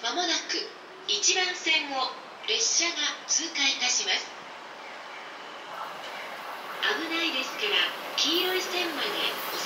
まもなく1番線を列車が通過いたします。危ないですから黄色い線までお